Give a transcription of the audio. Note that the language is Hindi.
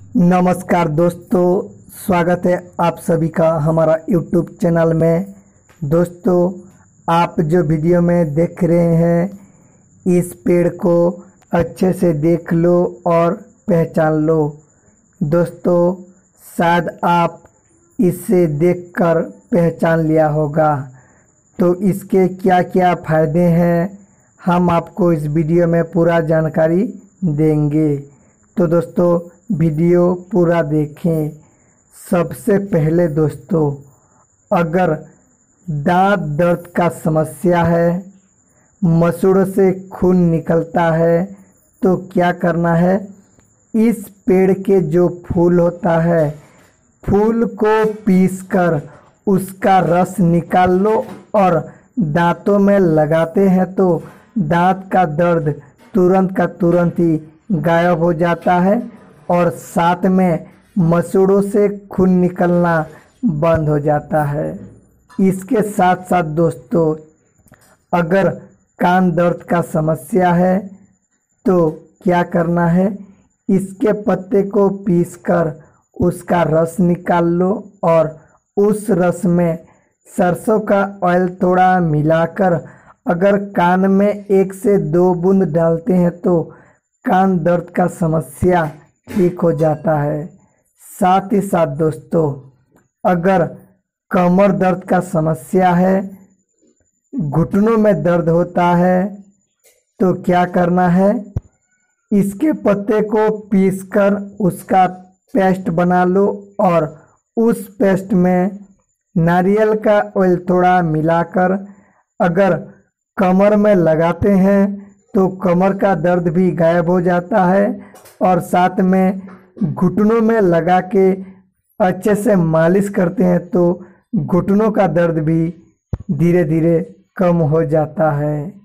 नमस्कार दोस्तों, स्वागत है आप सभी का हमारा YouTube चैनल में। दोस्तों, आप जो वीडियो में देख रहे हैं इस पेड़ को अच्छे से देख लो और पहचान लो। दोस्तों, शायद आप इसे देखकर पहचान लिया होगा। तो इसके क्या क्या फ़ायदे हैं हम आपको इस वीडियो में पूरा जानकारी देंगे। तो दोस्तों, वीडियो पूरा देखें। सबसे पहले दोस्तों, अगर दांत दर्द का समस्या है, मसूड़ों से खून निकलता है, तो क्या करना है, इस पेड़ के जो फूल होता है, फूल को पीसकर उसका रस निकाल लो और दांतों में लगाते हैं तो दांत का दर्द तुरंत का तुरंत ही गायब हो जाता है और साथ में मसूड़ों से खून निकलना बंद हो जाता है। इसके साथ साथ दोस्तों, अगर कान दर्द का समस्या है तो क्या करना है, इसके पत्ते को पीसकर उसका रस निकाल लो और उस रस में सरसों का ऑयल थोड़ा मिलाकर अगर कान में 1 से 2 बूंद डालते हैं तो कान दर्द का समस्या ठीक हो जाता है। साथ ही साथ दोस्तों, अगर कमर दर्द का समस्या है, घुटनों में दर्द होता है, तो क्या करना है, इसके पत्ते को पीसकर उसका पेस्ट बना लो और उस पेस्ट में नारियल का ऑयल थोड़ा मिलाकर अगर कमर में लगाते हैं तो कमर का दर्द भी गायब हो जाता है और साथ में घुटनों में लगा के अच्छे से मालिश करते हैं तो घुटनों का दर्द भी धीरे धीरे कम हो जाता है।